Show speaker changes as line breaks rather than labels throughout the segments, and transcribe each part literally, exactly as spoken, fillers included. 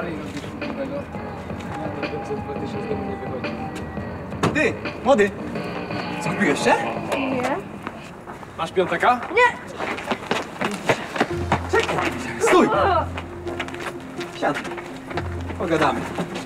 awarii robisz tego. No, dobrze, dwa tysiące z domu nie wychodzi.
Ty, młody! Zgubiłeś się?
Nie.
Masz piątaka?
Nie!
Czekaj! Stój! Siadaj. Pogadamy.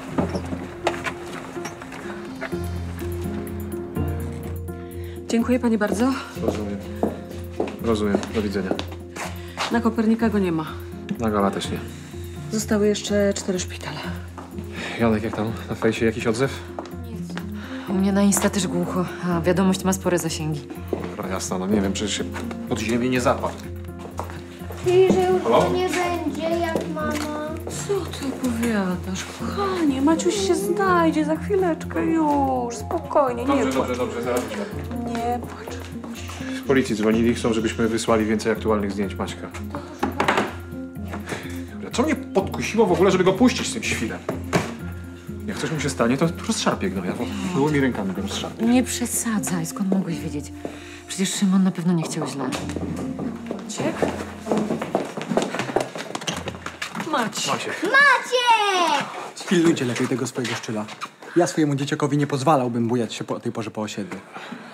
Dziękuję pani bardzo.
Rozumiem. Rozumiem. Do widzenia.
Na Kopernika go nie ma.
Na Gala też nie.
Zostały jeszcze cztery szpitale.
Janek, jak tam? Na fejsie jakiś odzew?
U mnie na Insta też głucho, a wiadomość ma spore zasięgi.
Dobra, jasno, no nie wiem, przecież się pod ziemię nie zapadł.
Czyli, że już
Halo?
to nie będzie jak mama.
Co ty opowiadasz, kochanie? Maciuś się znajdzie za chwileczkę już. Spokojnie, nie
Dobrze,
płacz.
dobrze, dobrze, zaraz idę.
Nie płacz.
Z policji dzwonili, chcą, żebyśmy wysłali więcej aktualnych zdjęć Maćka. Co mnie podkusiło w ogóle, żeby go puścić z tym świrem? Jak coś mu się stanie, to rozszarpie go. Ja byłymi rękami go rozszarpie.
Nie przesadzaj, skąd mogłeś wiedzieć? Przecież Szymon na pewno nie chciał źle.
Maciek? Maciek.
Maciek.
Maciek!
Pilnujcie lepiej tego swojego szczyla. Ja swojemu dzieciakowi nie pozwalałbym bujać się po tej porze po osiedlu.